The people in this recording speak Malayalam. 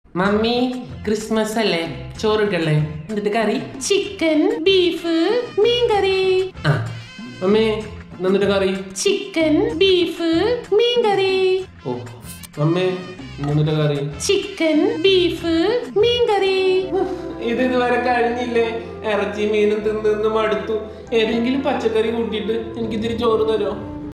മമ്മി ക്രിസ്മസ് അല്ലേ, ചോറിട്ടല്ലേ? എന്നിട്ട് കറി ചിക്കൻ, ബീഫ്, മീൻ കറി. ആ മമ്മി എന്നിട്ട് കറി ചിക്കൻ, ബീഫ്, മീൻ കറി. ഓ മമ്മി എന്നിട്ട് കറി ചിക്കൻ, ബീഫ്, മീൻ കറി. ഇത് ഇതുവരെ കഴിഞ്ഞില്ലേ? ഇറച്ചി മീനും തിന്ന് മടുത്തു. ഏതെങ്കിലും പച്ചക്കറി കൂട്ടിയിട്ട് എനിക്ക് ഇത്തിരി ചോറ് തരുമോ?